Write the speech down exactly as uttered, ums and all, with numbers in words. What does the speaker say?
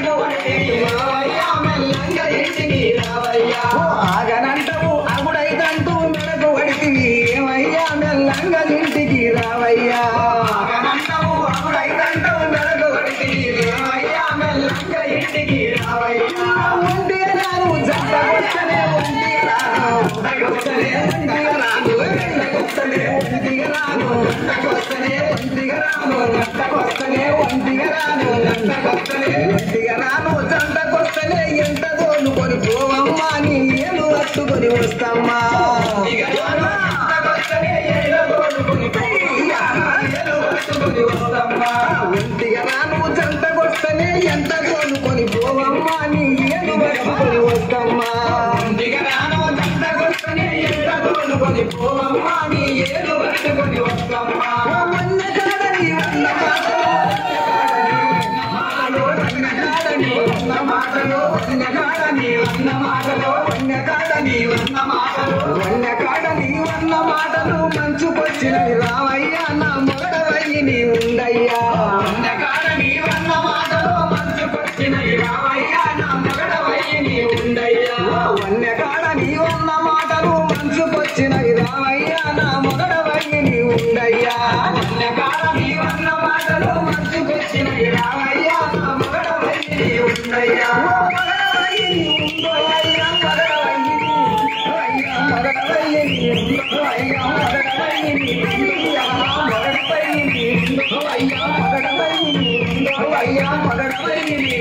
ఆగనంటవు అగుడైతంటూ మెడకు పడితివి ఏమయ్యా మెల్లంగా ఇంటికి రావయ్యా ఆగనంటవు అగుడైతంటూ మెడకు పడితివి ఏమయ్యా మెల్లంగా ఇంటికి రావయ్యా ఉండి రాను జంట కొట్టనే ఉండి రాను కొట్టనే ఉండి రాను కొట్టనే ఉండి రాను కొట్టనే ఉండి రాను కొట్టనే ఉండి రాను కొట్టనే ఉండి రాను జంట కొట్టనే ఎంత దోలుకొని పోవమ్మా నీ ఏలు పట్టుకొని వస్తమ్మా ఒంటిగా రాను జంట కొట్టనే ఎంత దోలుకొని పోవమ్మా నీ ఏలు పట్టుకొని వస్తమ్మా ఒంటిగా రాను జంట కొట్టనే ఎంత దోలుకొని పోవమ్మా నీ ఏలు పట్టుకొని వస్తమ్మా వన్న కాడని వన్న మాటలో వన్న కాడని వన్న మాటలో వన్న కాడని వన్న మాటలో వన్న కాడని వన్న మాటలు మంచుకొచ్చినవి రావయ్యా నా మొగడవయ్యి నీ ఉండయ్యా వన్న కాడని వన్న మాటలో మంచుకొచ్చినవి రావయ్యా నా మొగడవయ్యి నీ ఉండయ్యా వన్న కాడని వన్న మాటలు మంచుకొచ్చినవి రావయ్యా నా మొగడవయ్యి నీ ఉండయ్యా వన్న కాడని వన్న మాటలు మంచుకొచ్చినవి రావయ్యా నా మొగడవయ్యి నీ ఉండయ్యా అయ్యా